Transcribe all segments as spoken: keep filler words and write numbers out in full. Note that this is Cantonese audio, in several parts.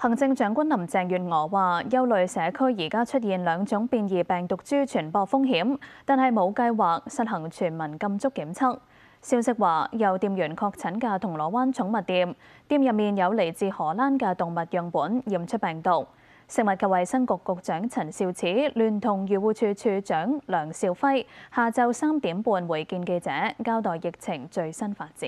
行政長官林鄭月娥話：憂慮社區而家出現兩種變異病毒株傳播風險，但係冇計劃實行全民禁足檢測。消息話，有店員確診嘅銅鑼灣寵物店，店入面有嚟自荷蘭嘅動物樣本驗出病毒。食物及衛生局局長陳肇始聯同漁護署署長梁肇輝，下晝三點半會見記者，交代疫情最新發展。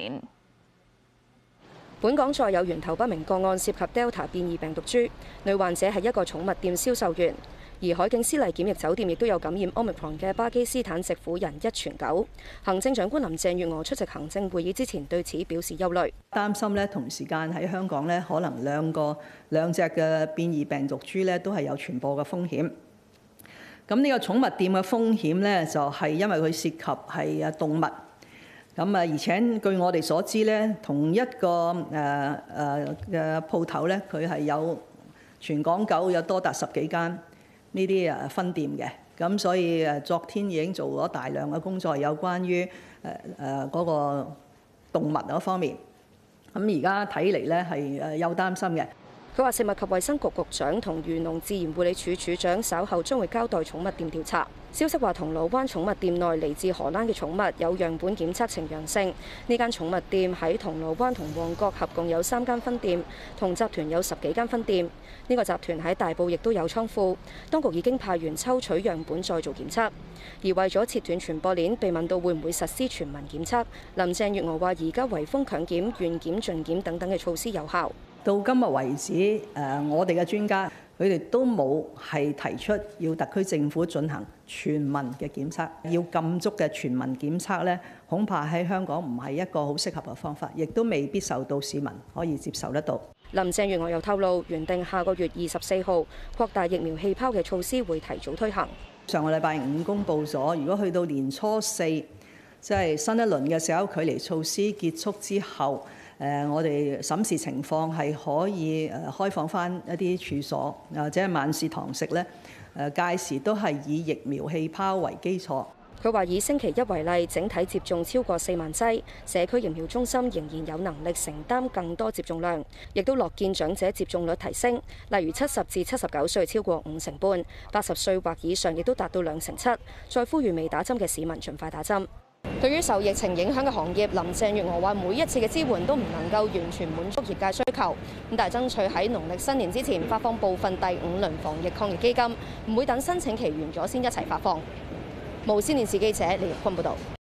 本港再有源頭不明個案涉及 Delta 變異病毒株，女患者係一個寵物店銷售員，而海景絲麗檢疫酒店亦都有感染 Omicron 嘅巴基斯坦籍婦人一傳九。行政長官林鄭月娥出席行政會議之前對此表示憂慮， 擔心咧同時間喺香港咧可能兩個兩隻嘅變異病毒株咧都係有傳播嘅風險。咁呢個寵物店嘅風險咧就係因為佢涉及係啊動物。咁啊，而且據我哋所知咧，同一個誒誒嘅鋪頭咧，佢係有全港九有多達十幾間呢啲誒分店嘅。咁所以誒，昨天已經做咗大量嘅工作，有關於誒誒嗰個動物嗰方面。咁而家睇嚟咧係誒有擔心嘅。 佢話：食物及衛生局局長同漁農自然護理署署長稍後將會交代寵物店調查。消息話，銅鑼灣寵物店內嚟自荷蘭嘅寵物有樣本檢測呈陽性。呢間寵物店喺銅鑼灣同旺角合共有三間分店，同集團有十幾間分店。呢個集團喺大埔亦都有倉庫。當局已經派員抽取樣本再做檢測。而為咗切斷傳播鏈，被問到會唔會實施全民檢測，林鄭月娥話：而家圍封強檢、願檢盡檢等等嘅措施有效。 到今日為止，誒我哋嘅專家佢哋都冇係提出要特區政府進行全民嘅檢測，要禁足嘅全民檢測咧，恐怕喺香港唔係一個好適合嘅方法，亦都未必受到市民可以接受得到。 林鄭月娥又透露，原定下個月二十四號擴大疫苗氣泡嘅措施會提早推行。 上個禮拜五公佈咗，如果去到年初四，即係新一輪嘅社交距離措施結束之後，誒，我哋審視情況係可以誒開放翻一啲處所，或者係晚市堂食咧，誒屆時都係以疫苗氣泡為基礎。 佢話以星期一為例，整體接種超過四萬劑，社區疫苗中心仍然有能力承擔更多接種量，亦都樂見長者接種率提升，例如七十至七十九歲超過五成半，八十歲或以上亦都達到兩成七。再呼籲未打針嘅市民盡快打針。對於受疫情影響嘅行業，林鄭月娥話每一次嘅支援都唔能夠完全滿足業界需求，咁但係爭取喺農曆新年之前發放部分第五輪防疫抗疫基金，唔會等申請期完咗先一齊發放。無線電視記者李玉坤報道。